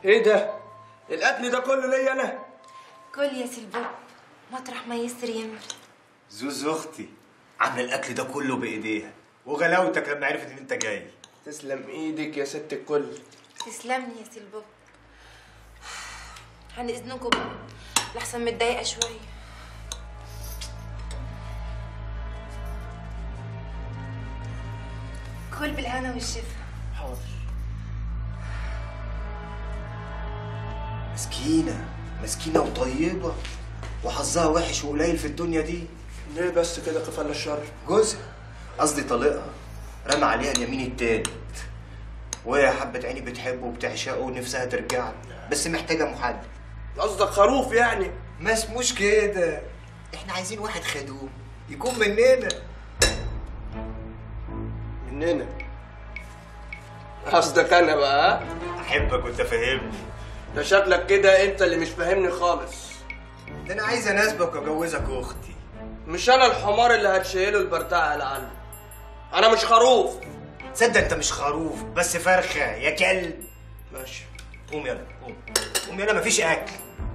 ايه ده؟ الاكل ده كله ليا انا؟ كل يا سلبوب مطرح ما يسر يمر. زوز اختي عامله الاكل ده كله بايديها، وغلاوتك لما عرفت ان انت جاي. تسلم ايدك يا ست الكل. تسلمني يا سلبوب. عن اذنكم بقى لحسن متضايقه شويه. كل بالهنا والشفا. حاضر. مسكينه مسكينه وطيبه، وحظها وحش وقليل في الدنيا دي. ليه بس كده كفاله الشر؟ جوزها، قصدي طليقها، رمى عليها اليمين التالت، وهي حبة عيني بتحبه وبتعشقه ونفسها ترجع له، بس محتاجة محل. قصدك خروف يعني؟ ما اسموش كده، احنا عايزين واحد خدوم يكون مننا. مننا؟ قصدك انا بقى؟ احبك وانت فاهمني. ده شكلك كده انت اللي مش فاهمني خالص. ده انا عايز اناسبك واجوزك اختي. مش انا الحمار اللي هتشيله البرتاع لعله. انا مش خروف. تصدق انت مش خروف بس فرخة يا كلب. ماشي. قوم يلا، قوم قوم يلا، مفيش اكل.